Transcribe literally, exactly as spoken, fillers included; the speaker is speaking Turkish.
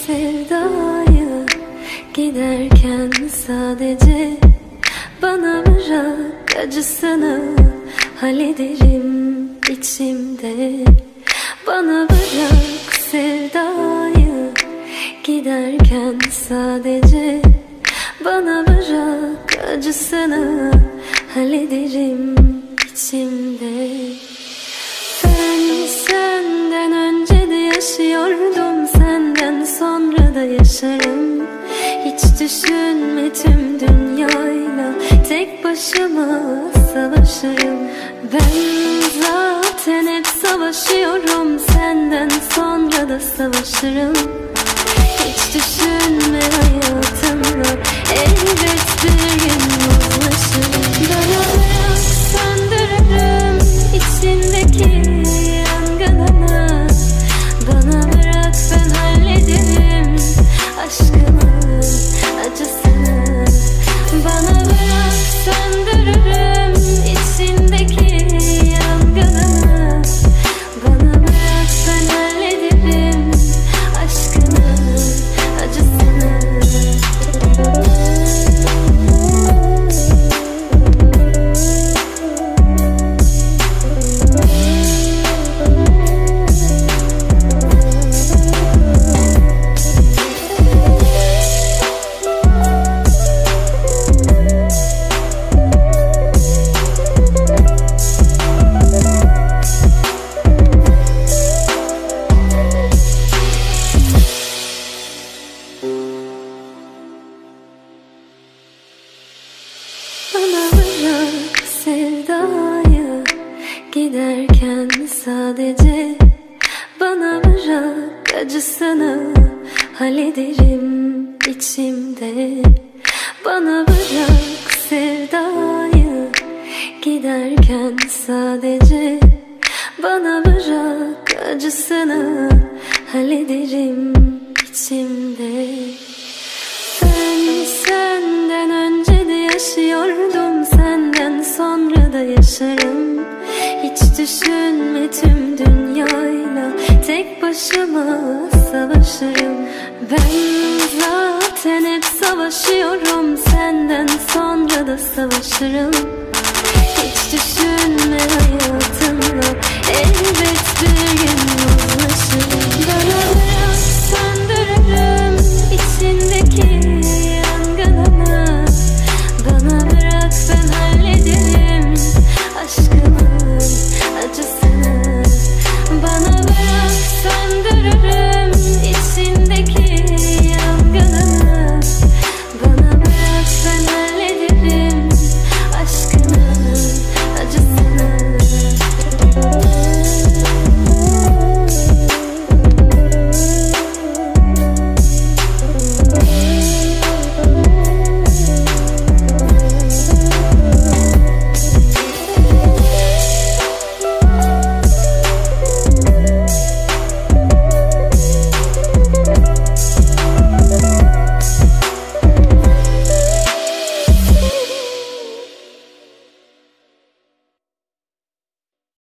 sevdayı giderken sadece bana bırak acısını, hallederim içimde. Bana bırak sevdayı giderken sadece bana bırak acısını, hallederim içimde. Ben senden önce de yaşıyordum, senden sonra da yaşarım. Hiç düşünme tüm dünyayla tek başıma savaşırım. Ben zaten hep savaşıyorum, senden sonra da savaşırım. Hiç düşünme hayatımda, elbet bir gün uzlaşırım. Bana bırak söndürürüm içindeki yangınını. Bana bırak ben hallederim aşkımın acısını. Bana bırak söndürürüm içindeki yangınını. Bana bırak ben hallederim aşkımın acısını. Bana bırak sevdayı giderken sadece bana bırak acısını, hallederim içimde. Bana bırak sevdayı giderken sadece bana bırak acısını, hallederim içimde. Ben senden önce de yaşıyordum, senden sonra da yaşarım. Hiç düşünme tüm dünyayla tek başıma savaşırım. Ben zaten hep savaşıyorum, senden sonra da savaşırım. Hiç düşünme hayatımda, elbet bir gün uzlaşırım.